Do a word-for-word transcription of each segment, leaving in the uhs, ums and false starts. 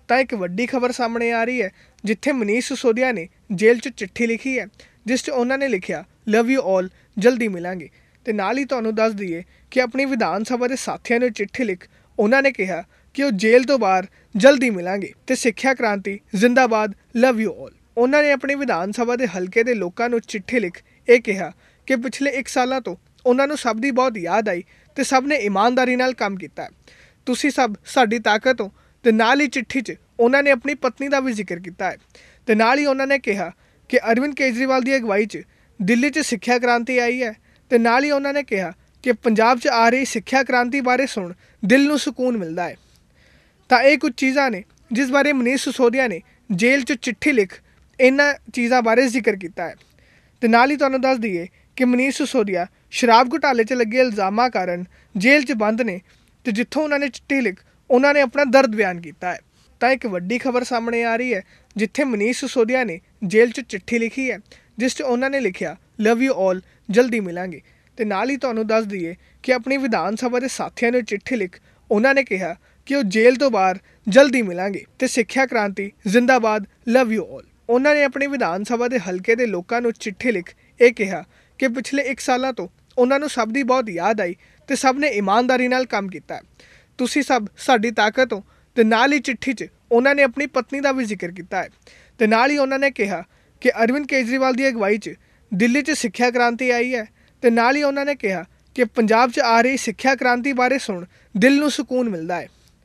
ਤਾਂ ਇੱਕ ਵੱਡੀ ਖਬਰ ਸਾਹਮਣੇ ਆ ਰਹੀ ਹੈ ਜਿੱਥੇ ਮਨੀਸ਼ ਸਿਸੋਦੀਆ ਨੇ ਜੇਲ੍ਹ 'ਚ ਚਿੱਠੀ ਲਿਖੀ ਹੈ ਜਿਸ 'ਚ ਉਹਨਾਂ ਨੇ ਲਿਖਿਆ ਲਵ ਯੂ ਆਲ ਜਲਦੀ ਮਿਲਾਂਗੇ। ਤੇ ਨਾਲ ਹੀ ਤੁਹਾਨੂੰ ਦੱਸ ਦਈਏ ਕਿ ਆਪਣੀ ਵਿਧਾਨ ਸਭਾ ਦੇ ਸਾਥੀਆਂ ਨੂੰ ਚਿੱਠੀ ਲਿਖ ਉਹਨਾਂ ਨੇ ਕਿਹਾ ਕਿ ਉਹ ਜੇਲ੍ਹ ਤੋਂ ਬਾਹਰ ਜਲਦੀ ਮਿਲਾਂਗੇ ਤੇ ਸਿੱਖਿਆ ਕ੍ਰਾਂਤੀ ਜ਼ਿੰਦਾਬਾਦ ਲਵ ਯੂ ਆਲ। ਉਹਨਾਂ ਨੇ ਆਪਣੀ ਵਿਧਾਨ ਸਭਾ ਦੇ ਹਲਕੇ ਦੇ ਲੋਕਾਂ ਨੂੰ ਚਿੱਠੀ ਲਿਖ ਇਹ ਕਿਹਾ ਕਿ ਪਿਛਲੇ ਇੱਕ ਸਾਲਾਂ ਤੋਂ ਉਹਨਾਂ ਨੂੰ ਸਭ ਦੀ ਬਹੁਤ ਯਾਦ ਆਈ ਤੇ ਸਭ ਨੇ ਇਮਾਨਦਾਰੀ ਨਾਲ ਕੰਮ ਕੀਤਾ। ਤੁਸੀਂ ਸਭ ਸਾਡੀ ਤਾਕਤ ਹੋ। ਤੇ ਨਾਲ ਹੀ ਚਿੱਠੀ 'ਚ ਉਹਨਾਂ ਨੇ ਆਪਣੀ ਪਤਨੀ ਦਾ ਵੀ ਜ਼ਿਕਰ ਕੀਤਾ ਹੈ ਤੇ ਨਾਲ ਹੀ ਉਹਨਾਂ ਨੇ ਕਿਹਾ ਕਿ ਅਰਵਿੰਦ ਕੇਜਰੀਵਾਲ ਦੀ ਅਗਵਾਈ 'ਚ ਦਿੱਲੀ 'ਚ ਸਿੱਖਿਆ ਕ੍ਰਾਂਤੀ ਆਈ ਹੈ ਤੇ ਨਾਲ ਹੀ ਉਹਨਾਂ ਨੇ ਕਿਹਾ ਕਿ ਪੰਜਾਬ 'ਚ ਆ ਰਹੀ ਸਿੱਖਿਆ ਕ੍ਰਾਂਤੀ ਬਾਰੇ ਸੁਣ ਦਿਲ ਨੂੰ ਸਕੂਨ ਮਿਲਦਾ ਹੈ। ਤਾਂ ਇਹ ਕੁਝ ਚੀਜ਼ਾਂ ਨੇ ਜਿਸ ਬਾਰੇ ਮਨੀਸ਼ ਸਿਸੋਦੀਆ ਨੇ ਜੇਲ੍ਹ 'ਚ ਚਿੱਠੀ ਲਿਖ ਇਹਨਾਂ ਚੀਜ਼ਾਂ ਬਾਰੇ ਜ਼ਿਕਰ ਕੀਤਾ ਹੈ। ਤੇ ਨਾਲ ਹੀ ਤੁਹਾਨੂੰ ਦੱਸ ਦਈਏ ਕਿ ਮਨੀਸ਼ ਸਿਸੋਦੀਆ ਸ਼ਰਾਬ ਘੁਟਾਲੇ 'ਚ ਲੱਗੇ ਇਲਜ਼ਾਮਾਂ ਕਾਰਨ ਜੇਲ੍ਹ 'ਚ ਬੰਦ ਨੇ ਤੇ ਜਿੱਥੋਂ ਉਹਨਾਂ ਨੇ ਚਿੱਠੀ ਲਿਖ ਉਹਨਾਂ ਨੇ ਆਪਣਾ ਦਰਦ ਬਿਆਨ ਕੀਤਾ ਹੈ। ਤਾਂ ਇੱਕ ਵੱਡੀ ਖਬਰ ਸਾਹਮਣੇ ਆ ਰਹੀ ਹੈ ਜਿੱਥੇ ਮਨੀਸ਼ ਸਿਸੋਦੀਆ ਨੇ ਜੇਲ੍ਹ 'ਚ ਚਿੱਠੀ ਲਿਖੀ ਹੈ ਜਿਸ 'ਚ ਉਹਨਾਂ ਨੇ ਲਿਖਿਆ ਲਵ ਯੂ ਆਲ ਜਲਦੀ ਮਿਲਾਂਗੇ। ਤੇ ਨਾਲ ਹੀ ਤੁਹਾਨੂੰ ਦੱਸ ਦਈਏ ਕਿ ਆਪਣੀ ਵਿਧਾਨ ਸਭਾ ਦੇ ਸਾਥੀਆਂ ਨੂੰ ਚਿੱਠੀ ਲਿਖ ਉਹਨਾਂ ਨੇ ਕਿਹਾ ਕਿ ਉਹ ਜੇਲ੍ਹ ਤੋਂ ਬਾਹਰ ਜਲਦੀ ਮਿਲਾਂਗੇ ਤੇ ਸਿੱਖਿਆ ਕ੍ਰਾਂਤੀ ਜ਼ਿੰਦਾਬਾਦ ਲਵ ਯੂ ਆਲ। ਉਹਨਾਂ ਨੇ ਆਪਣੀ ਵਿਧਾਨ ਸਭਾ ਦੇ ਹਲਕੇ ਦੇ ਲੋਕਾਂ ਨੂੰ ਚਿੱਠੀ ਲਿਖ ਇਹ ਕਿਹਾ ਕਿ ਪਿਛਲੇ ਇੱਕ ਸਾਲਾਂ ਤੋਂ ਉਹਨਾਂ ਨੂੰ ਸਭ ਦੀ ਬਹੁਤ ਯਾਦ ਆਈ ਤੇ ਸਭ ਨੇ ਇਮਾਨਦਾਰੀ ਨਾਲ ਕੰਮ ਕੀਤਾ। ਤੁਸੀਂ ਸਭ ਸਾਡੀ ਤਾਕਤ ਹੋ। ਤੇ ਨਾਲ ਹੀ ਚਿੱਠੀ 'ਚ ਉਹਨਾਂ ਨੇ ਆਪਣੀ ਪਤਨੀ ਦਾ ਵੀ ਜ਼ਿਕਰ ਕੀਤਾ ਹੈ ਤੇ ਨਾਲ ਹੀ ਉਹਨਾਂ ਨੇ ਕਿਹਾ ਕਿ ਅਰਵਿੰਦ ਕੇਜਰੀਵਾਲ ਦੀ ਅਗਵਾਈ 'ਚ ਦਿੱਲੀ 'ਚ ਸਿੱਖਿਆ ਕ੍ਰਾਂਤੀ ਆਈ ਹੈ ਤੇ ਨਾਲ ਹੀ ਉਹਨਾਂ ਨੇ ਕਿਹਾ ਕਿ ਪੰਜਾਬ 'ਚ ਆ ਰਹੀ ਸਿੱਖਿਆ ਕ੍ਰਾਂਤੀ ਬਾਰੇ ਸੁਣ ਦਿਲ ਨੂੰ ਸਕੂਨ ਮਿਲਦਾ ਹੈ।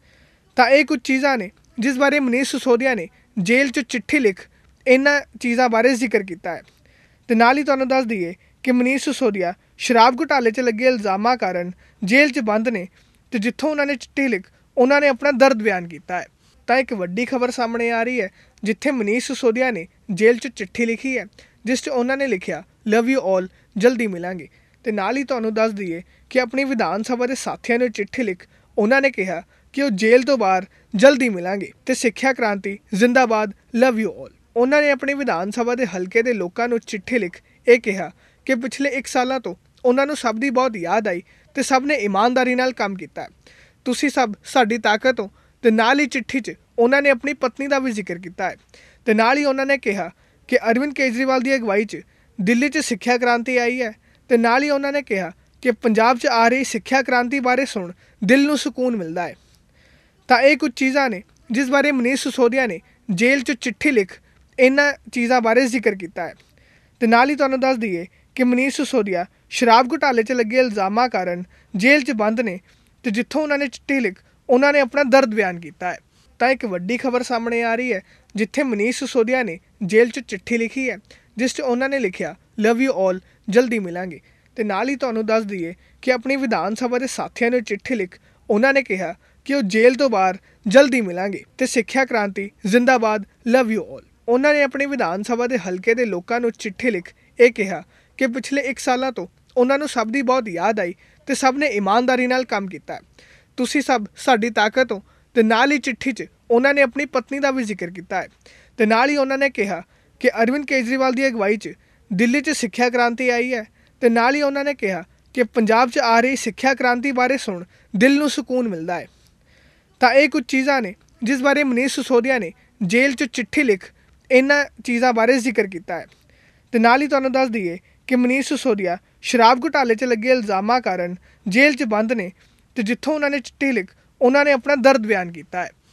ਤਾਂ ਇਹ ਕੁਝ ਚੀਜ਼ਾਂ ਨੇ ਜਿਸ ਬਾਰੇ ਮਨੀਸ਼ ਸਿਸੋਦੀਆ ਨੇ ਜੇਲ੍ਹ 'ਚ ਚਿੱਠੀ ਲਿਖ ਇਹਨਾਂ ਚੀਜ਼ਾਂ ਬਾਰੇ ਜ਼ਿਕਰ ਕੀਤਾ ਹੈ। ਤੇ ਨਾਲ ਹੀ ਤੁਹਾਨੂੰ ਦੱਸ ਦਈਏ ਕਿ ਮਨੀਸ਼ ਸਿਸੋਦੀਆ ਸ਼ਰਾਬ ਘੁਟਾਲੇ 'ਚ ਲੱਗੇ ਇਲਜ਼ਾਮਾਂ ਕਾਰਨ ਜੇਲ੍ਹ 'ਚ ਬੰਦ ਨੇ ਤੇ ਜਿੱਥੋਂ ਉਹਨਾਂ ਨੇ ਚਿੱਠੀ ਲਿਖ ਉਹਨਾਂ ਨੇ ਆਪਣਾ ਦਰਦ ਬਿਆਨ ਕੀਤਾ ਹੈ। ਤਾਂ ਇੱਕ ਵੱਡੀ ਖਬਰ ਸਾਹਮਣੇ ਆ ਰਹੀ ਹੈ ਜਿੱਥੇ ਮਨੀਸ਼ ਸਿਸੋਦੀਆ ਨੇ ਜੇਲ੍ਹ 'ਚ ਚਿੱਠੀ ਲਿਖੀ ਹੈ ਜਿਸ 'ਚ ਉਹਨਾਂ ਨੇ ਲਿਖਿਆ ਲਵ ਯੂ ਆਲ ਜਲਦੀ ਮਿਲਾਂਗੇ। ਤੇ ਨਾਲ ਹੀ ਤੁਹਾਨੂੰ ਦੱਸ ਦਈਏ ਕਿ ਆਪਣੀ ਵਿਧਾਨ ਸਭਾ ਦੇ ਸਾਥੀਆਂ ਨੂੰ ਚਿੱਠੀ ਲਿਖ ਉਹਨਾਂ ਨੇ ਕਿਹਾ ਕਿ ਉਹ ਜੇਲ੍ਹ ਤੋਂ ਬਾਹਰ ਜਲਦੀ ਮਿਲਾਂਗੇ ਤੇ ਸਿੱਖਿਆ ਕ੍ਰਾਂਤੀ ਜ਼ਿੰਦਾਬਾਦ ਲਵ ਯੂ ਆਲ। ਉਹਨਾਂ ਨੇ ਆਪਣੀ ਵਿਧਾਨ ਸਭਾ ਦੇ ਹਲਕੇ ਦੇ ਲੋਕਾਂ ਨੂੰ ਚਿੱਠੀ ਲਿਖ ਇਹ ਕਿਹਾ ਕਿ ਪਿਛਲੇ ਇੱਕ ਸਾਲਾਂ ਤੋਂ ਉਹਨਾਂ ਨੂੰ ਸਭ ਦੀ ਬਹੁਤ ਯਾਦ ਆਈ ਤੇ ਸਭ ਨੇ ਇਮਾਨਦਾਰੀ ਨਾਲ ਕੰਮ ਕੀਤਾ। ਤੁਸੀਂ ਸਭ ਸਾਡੀ ਤਾਕਤ ਹੋ। ਤੇ ਨਾਲ ਹੀ ਚਿੱਠੀ 'ਚ ਉਹਨਾਂ ਨੇ ਆਪਣੀ ਪਤਨੀ ਦਾ ਵੀ ਜ਼ਿਕਰ ਕੀਤਾ ਹੈ ਤੇ ਨਾਲ ਹੀ ਉਹਨਾਂ ਨੇ ਕਿਹਾ ਕਿ ਅਰਵਿੰਦ ਕੇਜਰੀਵਾਲ ਦੀ ਅਗਵਾਈ 'ਚ ਦਿੱਲੀ 'ਚ ਸਿੱਖਿਆ ਕ੍ਰਾਂਤੀ ਆਈ ਹੈ ਤੇ ਨਾਲ ਹੀ ਉਹਨਾਂ ਨੇ ਕਿਹਾ ਕਿ ਪੰਜਾਬ 'ਚ ਆ ਰਹੀ ਸਿੱਖਿਆ ਕ੍ਰਾਂਤੀ ਬਾਰੇ ਸੁਣ ਦਿਲ ਨੂੰ ਸਕੂਨ ਮਿਲਦਾ ਹੈ। ਤਾਂ ਇਹ ਕੁਝ ਚੀਜ਼ਾਂ ਨੇ ਜਿਸ ਬਾਰੇ ਮਨੀਸ਼ ਸਿਸੋਦੀਆ ਨੇ ਜੇਲ੍ਹ 'ਚ ਚਿੱਠੀ ਲਿਖ ਇਹਨਾਂ ਚੀਜ਼ਾਂ ਬਾਰੇ ਜ਼ਿਕਰ ਕੀਤਾ ਹੈ। ਤੇ ਨਾਲ ਹੀ ਤੁਹਾਨੂੰ ਦੱਸ ਦਈਏ ਕਿ ਮਨੀਸ਼ ਸਿਸੋਦੀਆ ਸ਼ਰਾਬ ਘੁਟਾਲੇ 'ਚ ਲੱਗੇ ਇਲਜ਼ਾਮਾਂ ਕਾਰਨ ਜੇਲ੍ਹ 'ਚ ਬੰਦ ਨੇ ਤੇ ਜਿੱਥੋਂ ਉਹਨਾਂ ਨੇ ਚਿੱਠੀ ਲਿਖ ਉਹਨਾਂ ਨੇ ਆਪਣਾ ਦਰਦ ਬਿਆਨ ਕੀਤਾ ਹੈ। ਤਾਂ ਇੱਕ ਵੱਡੀ ਖਬਰ ਸਾਹਮਣੇ ਆ ਰਹੀ ਹੈ ਜਿੱਥੇ ਮਨੀਸ਼ ਸਿਸੋਦੀਆ ਨੇ ਜੇਲ੍ਹ 'ਚ ਚਿੱਠੀ ਲਿਖੀ ਹੈ ਜਿਸ 'ਚ ਉਹਨਾਂ ਨੇ ਲਿਖਿਆ ਲਵ ਯੂ ਆਲ ਜਲਦੀ ਮਿਲਾਂਗੇ। ਤੇ ਨਾਲ ਹੀ ਤੁਹਾਨੂੰ ਦੱਸ ਦਈਏ ਕਿ ਆਪਣੀ ਵਿਧਾਨ ਸਭਾ ਦੇ ਸਾਥੀਆਂ ਨੂੰ ਚਿੱਠੀ ਲਿਖ ਉਹਨਾਂ ਨੇ ਕਿਹਾ ਕਿ ਉਹ ਜੇਲ੍ਹ ਤੋਂ ਬਾਹਰ ਜਲਦੀ ਮਿਲਾਂਗੇ ਤੇ ਸਿੱਖਿਆ ਕ੍ਰਾਂਤੀ ਜ਼ਿੰਦਾਬਾਦ ਲਵ ਯੂ ਆਲ। ਉਹਨਾਂ ਨੇ ਆਪਣੀ ਵਿਧਾਨ ਸਭਾ ਦੇ ਹਲਕੇ ਦੇ ਲੋਕਾਂ ਨੂੰ ਚਿੱਠੀ ਲਿਖ ਇਹ ਕਿਹਾ ਕਿ ਪਿਛਲੇ ਇੱਕ ਸਾਲਾਂ ਤੋਂ ਉਹਨਾਂ ਨੂੰ ਸਭ ਦੀ ਬਹੁਤ ਯਾਦ ਆਈ ਤੇ ਸਭ ਨੇ ਇਮਾਨਦਾਰੀ ਨਾਲ ਕੰਮ ਕੀਤਾ। ਤੁਸੀਂ ਸਭ ਸਾਡੀ ਤਾਕਤ ਹੋ। ਤੇ ਨਾਲ ਹੀ ਚਿੱਠੀ 'ਚ ਉਹਨਾਂ ਨੇ ਆਪਣੀ ਪਤਨੀ ਦਾ ਵੀ ਜ਼ਿਕਰ ਕੀਤਾ ਹੈ ਤੇ ਨਾਲ ਹੀ ਉਹਨਾਂ ਨੇ ਕਿਹਾ ਕਿ ਅਰਵਿੰਦ ਕੇਜਰੀਵਾਲ ਦੀ ਅਗਵਾਈ 'ਚ ਦਿੱਲੀ 'ਚ ਸਿੱਖਿਆ ਕ੍ਰਾਂਤੀ ਆਈ ਹੈ ਤੇ ਨਾਲ ਹੀ ਉਹਨਾਂ ਨੇ ਕਿਹਾ ਕਿ ਪੰਜਾਬ 'ਚ ਆ ਰਹੀ ਸਿੱਖਿਆ ਕ੍ਰਾਂਤੀ ਬਾਰੇ ਸੁਣ ਦਿਲ ਨੂੰ ਸਕੂਨ ਮਿਲਦਾ ਹੈ। ਤਾਂ ਇਹ ਕੁਝ ਚੀਜ਼ਾਂ ਨੇ ਜਿਸ ਬਾਰੇ ਮਨੀਸ਼ ਸਿਸੋਦੀਆ ਨੇ ਜੇਲ੍ਹ 'ਚ ਚਿੱਠੀ ਲਿਖ ਇਹਨਾਂ ਚੀਜ਼ਾਂ ਬਾਰੇ ਜ਼ਿਕਰ ਕੀਤਾ ਹੈ। ਤੇ ਨਾਲ ਹੀ ਤੁਹਾਨੂੰ ਦੱਸ ਦਈਏ ਕਿ ਮਨੀਸ਼ ਸਿਸੋਦੀਆ ਸ਼ਰਾਬ ਘੁਟਾਲੇ 'ਚ ਲੱਗੇ ਇਲਜ਼ਾਮਾਂ ਕਾਰਨ ਜੇਲ੍ਹ 'ਚ ਬੰਦ ਨੇ ਤੇ ਜਿੱਥੋਂ ਉਹਨਾਂ ਨੇ ਚਿੱਠੀ ਲਿਖ ਉਹਨਾਂ ਨੇ ਆਪਣਾ ਦਰਦ ਬਿਆਨ ਕੀਤਾ ਹੈ।